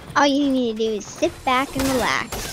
All you need to do is sit back and relax.